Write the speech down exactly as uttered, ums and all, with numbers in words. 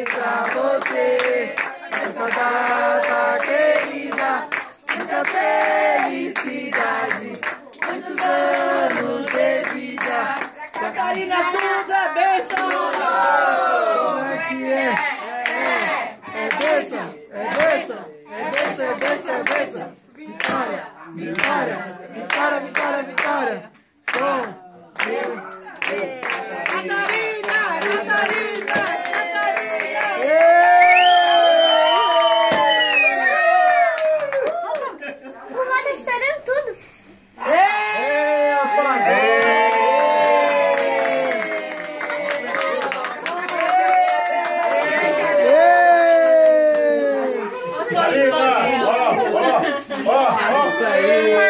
pra você, essa data querida, muita felicidade, muitos anos de vida. Catarina, tudo é bênção! Como é que é? É, é bênção, é bênção, é bênção, é bênção, é bênção. Vitória, vitória, vitória, vitória, vitória. Com Deus. Catarina, Catarina, Catarina! O Vada estourando tudo. Ei, rapaz! Ó, ó, ó, ó. Isso aí!